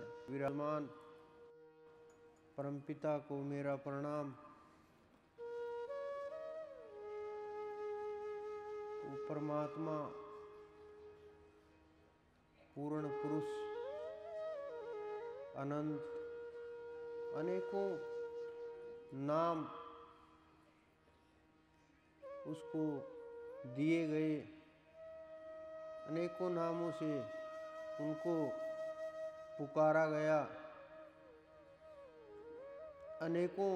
पर विराजमान परमपिता को मेरा प्रणाम। वो परमात्मा पूर्ण पुरुष अनंत, अनेकों नाम उसको दिए गए, अनेकों नामों से उनको पुकारा गया, अनेकों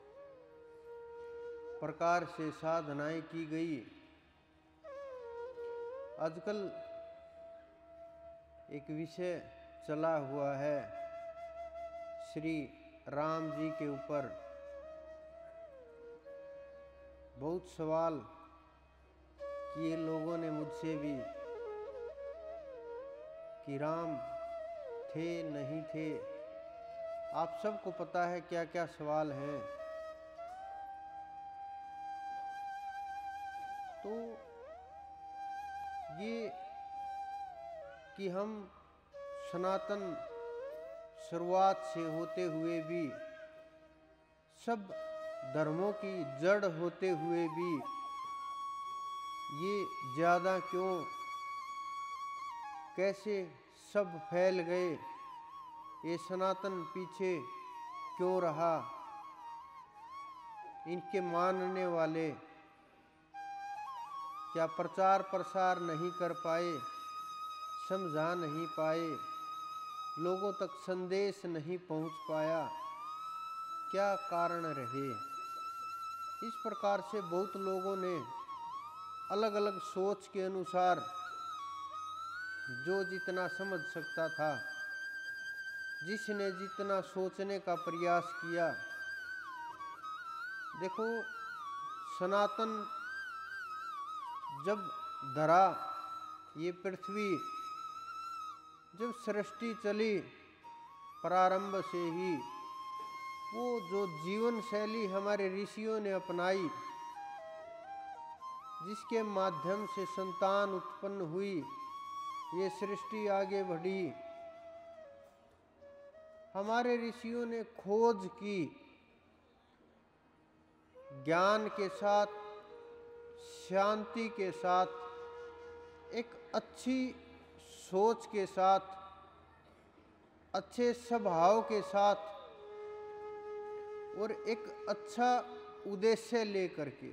प्रकार से साधनाएं की गई। आजकल एक विषय चला हुआ है श्री राम जी के ऊपर। बहुत सवाल किए लोगों ने मुझसे भी कि राम थे नहीं थे। आप सबको पता है क्या क्या सवाल हैं। तो ये कि हम सनातन शुरुआत से होते हुए भी, सब धर्मों की जड़ होते हुए भी ये ज़्यादा क्यों, कैसे सब फैल गए, ये सनातन पीछे क्यों रहा, इनके मानने वाले क्या प्रचार प्रसार नहीं कर पाए, समझा नहीं पाए, लोगों तक संदेश नहीं पहुंच पाया, क्या कारण रहे। इस प्रकार से बहुत लोगों ने अलग अलग सोच के अनुसार जो जितना समझ सकता था, जिसने जितना सोचने का प्रयास किया। देखो, सनातन जब धरा, ये पृथ्वी जब सृष्टि चली प्रारंभ से ही, वो जो जीवन शैली हमारे ऋषियों ने अपनाई, जिसके माध्यम से संतान उत्पन्न हुई, ये सृष्टि आगे बढ़ी। हमारे ऋषियों ने खोज की, ज्ञान के साथ, शांति के साथ, एक अच्छी सोच के साथ, अच्छे स्वभाव के साथ और एक अच्छा उद्देश्य लेकर के,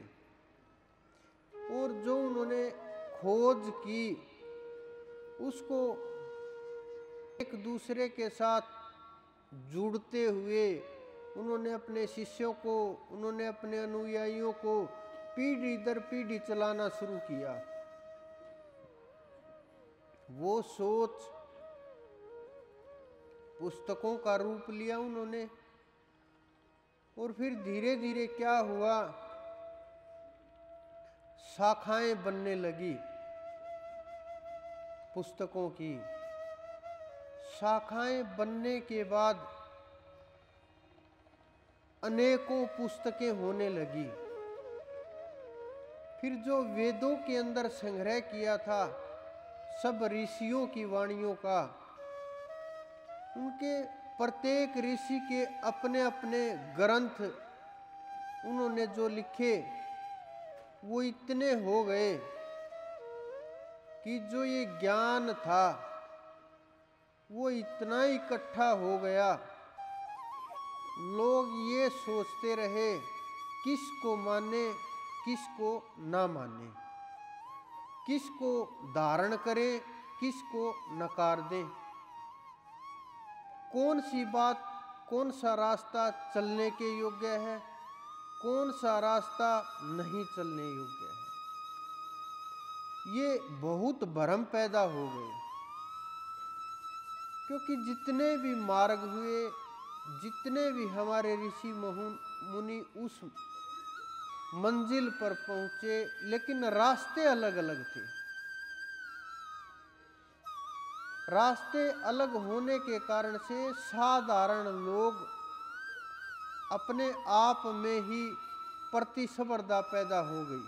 और जो उन्होंने खोज की उसको एक दूसरे के साथ जुड़ते हुए उन्होंने अपने शिष्यों को, उन्होंने अपने अनुयायियों को पीढ़ी दर पीढ़ी चलाना शुरू किया। वो सोच पुस्तकों का रूप लिया उन्होंने, और फिर धीरे धीरे क्या हुआ, शाखाएं बनने लगी पुस्तकों की। शाखाएं बनने के बाद अनेकों पुस्तकें होने लगी। फिर जो वेदों के अंदर संग्रह किया था सब ऋषियों की वाणियों का, उनके प्रत्येक ऋषि के अपने अपने ग्रंथ उन्होंने जो लिखे, वो इतने हो गए कि जो ये ज्ञान था वो इतना इकट्ठा हो गया। लोग ये सोचते रहे किसको माने किसको ना माने, किसको धारण करें किसको नकार दें, कौन सी बात, कौन सा रास्ता चलने के योग्य है, कौन सा रास्ता नहीं चलने योग्य है। ये बहुत भ्रम पैदा हो गए, क्योंकि जितने भी मार्ग हुए, जितने भी हमारे ऋषि मुनि उस मंजिल पर पहुंचे, लेकिन रास्ते अलग अलग थे। रास्ते अलग होने के कारण से साधारण लोग अपने आप में ही प्रतिस्पर्धा पैदा हो गई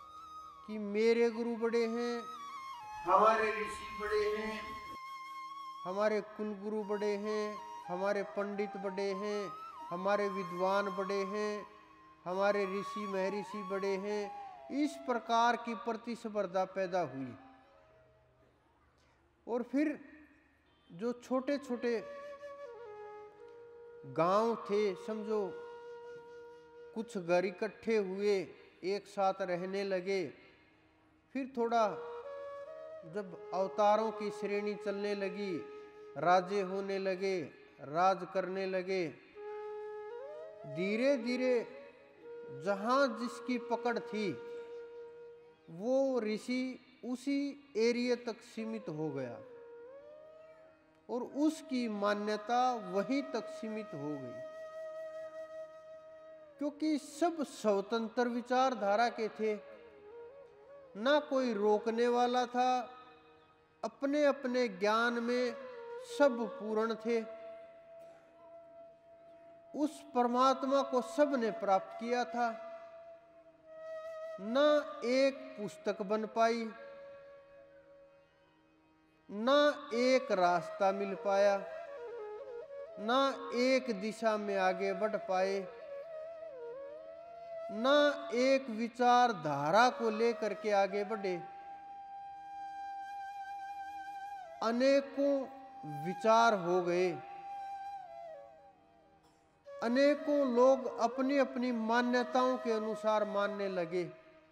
कि मेरे गुरु बड़े हैं, हमारे ऋषि बड़े हैं, हमारे कुलगुरु बड़े हैं, हमारे पंडित बड़े हैं, हमारे विद्वान बड़े हैं, हमारे ऋषि महर्षि बड़े हैं। इस प्रकार की प्रतिस्पर्धा पैदा हुई। और फिर जो छोटे छोटे गांव थे, समझो कुछ घर इकट्ठे हुए, एक साथ रहने लगे। फिर थोड़ा जब अवतारों की श्रेणी चलने लगी, राजे होने लगे, राज करने लगे, धीरे धीरे जहां जिसकी पकड़ थी वो ऋषि उसी एरिया तक सीमित हो गया और उसकी मान्यता वहीं तक सीमित हो गई, क्योंकि सब स्वतंत्र विचारधारा के थे, ना कोई रोकने वाला था। अपने अपने ज्ञान में सब पूर्ण थे। उस परमात्मा को सब ने प्राप्त किया था। ना एक पुस्तक बन पाई, ना एक रास्ता मिल पाया, ना एक दिशा में आगे बढ़ पाए, ना एक विचारधारा को लेकर के आगे बढ़े। अनेकों विचार हो गए, अनेकों लोग अपनी अपनी मान्यताओं के अनुसार मानने लगे।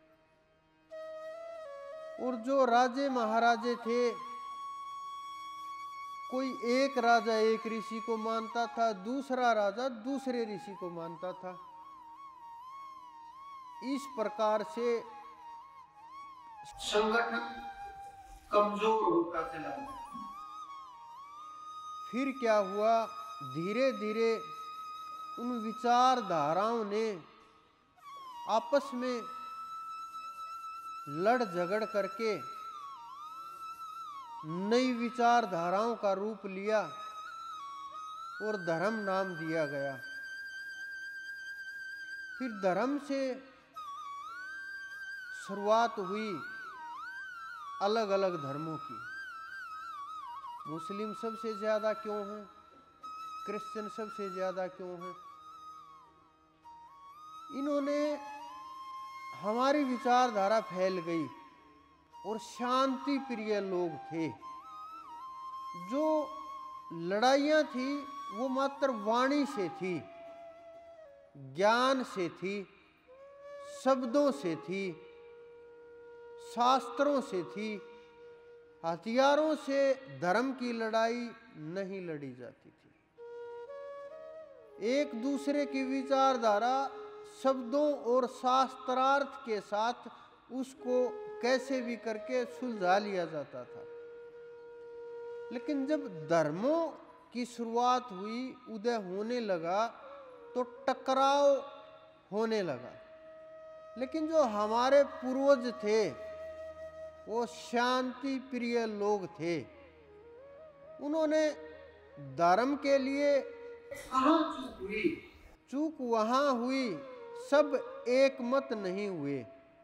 और जो राजे महाराजे थे, कोई एक राजा एक ऋषि को मानता था, दूसरा राजा दूसरे ऋषि को मानता था। इस प्रकार से संगठन कमजोर होता चला गया। फिर क्या हुआ, धीरे धीरे उन विचारधाराओं ने आपस में लड़ झगड़ करके नई विचारधाराओं का रूप लिया और धर्म नाम दिया गया। फिर धर्म से शुरुआत हुई अलग अलग धर्मों की। मुस्लिम सबसे ज्यादा क्यों हैं, क्रिश्चियन सबसे ज्यादा क्यों हैं? इन्होंने, हमारी विचारधारा फैल गई और शांति प्रिय लोग थे। जो लड़ाइयाँ थी वो मात्र वाणी से थी, ज्ञान से थी, शब्दों से थी, शास्त्रों से थी। हथियारों से धर्म की लड़ाई नहीं लड़ी जाती थी। एक दूसरे की विचारधारा शब्दों और शास्त्रार्थ के साथ उसको कैसे भी करके सुलझा लिया जाता था। लेकिन जब धर्मों की शुरुआत हुई, उदय होने लगा, तो टकराव होने लगा। लेकिन जो हमारे पूर्वज थे वो शांति प्रिय लोग थे। उन्होंने धर्म के लिए कहाँ चूक हुई? चूक वहां हुई, सब एक मत नहीं हुए,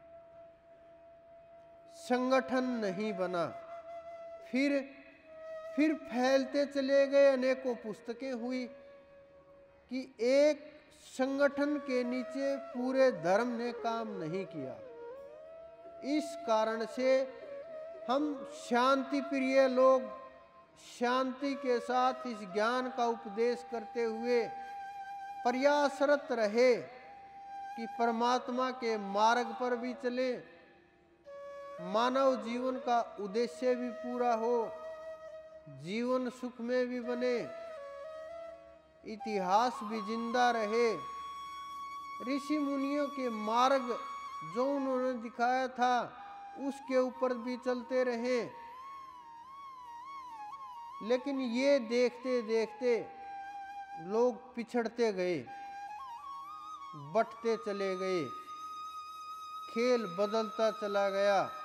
संगठन नहीं बना। फिर फैलते चले गए, अनेकों पुस्तकें हुई कि एक संगठन के नीचे पूरे धर्म ने काम नहीं किया। इस कारण से हम शांति प्रिय लोग शांति के साथ इस ज्ञान का उपदेश करते हुए प्रयासरत रहे कि परमात्मा के मार्ग पर भी चले, मानव जीवन का उद्देश्य भी पूरा हो, जीवन सुख में भी बने, इतिहास भी जिंदा रहे। ऋषि मुनियों के मार्ग जो उन्होंने दिखाया था उसके ऊपर भी चलते रहे। लेकिन ये देखते देखते लोग पिछड़ते गए, बंटते चले गए, खेल बदलता चला गया।